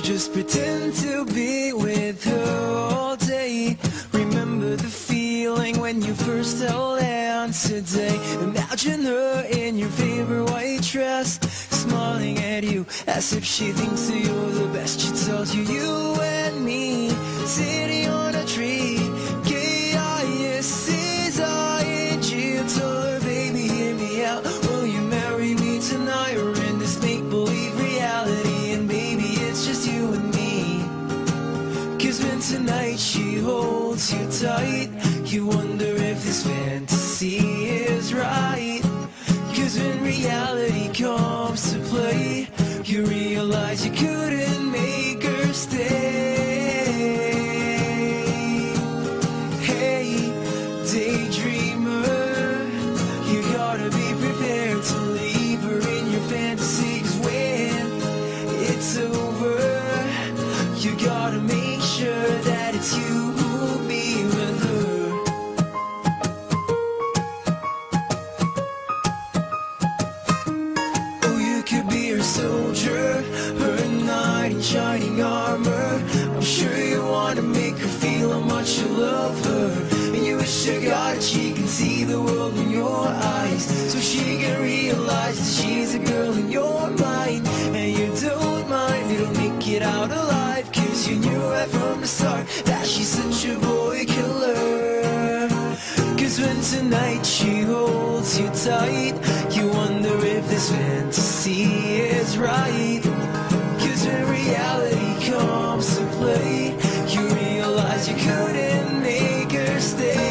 just pretend to be with her all day. Remember the feeling when you first held hands today. Imagine her in your favorite white dress, smiling at you as if she thinks that you're the best. She tells you, you and me, sitting on a tree, K-I-S-S-I-N-G. Tell her, baby, hear me out. Will you marry me tonight, or in this make-believe reality? And baby, it's just you and me. 'Cause when tonight she holds you tight, you wonder if this fantasy is right. 'Cause when reality comes to play, you realize you couldn't make her stay. Hey, daydreamer, you gotta be prepared to leave her in your fantasy. 'Cause when it's over, you gotta make sure that it's you who'll be with her. Oh, you could be her soldier, her knight in shining armor. I'm sure you wanna make her feel how much you love her. And you wish to God that she can see the world in your eyes, so she can realize that she's a girl in your mind. And you don't mind, it'll make it out alive. 'Cause you knew right from the start that she's such a boy killer. 'Cause when tonight she holds you tight, you wonder if this fantasy is right. 'Cause when reality comes to play, you realize you couldn't make her stay.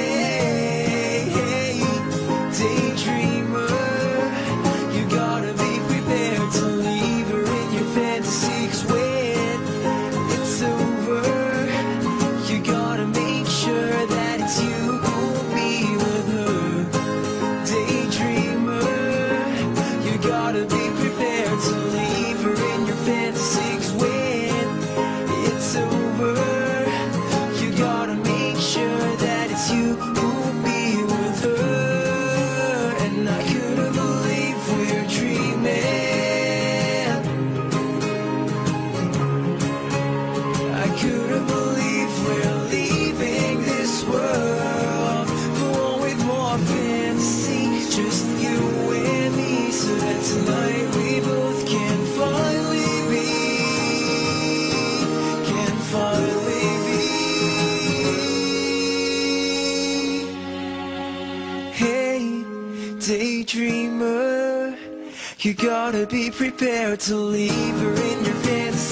Daydreamer, you gotta be prepared to leave her in your fantasy. 'Cause when it's over, you gotta make sure that it's you who'll be with her. Daydreamer, you gotta be prepared to leave her in your fantasy. 'Cause when it's over, you gotta make sure that it's you who'll be with her. And I couldn't believe we're dreaming. I couldn't believe we're leaving this world for one with more fantasy, just you and me, so that tonight we both can finally be, can finally be. Hey, daydreamer, you gotta be prepared to leave her in your fantasy.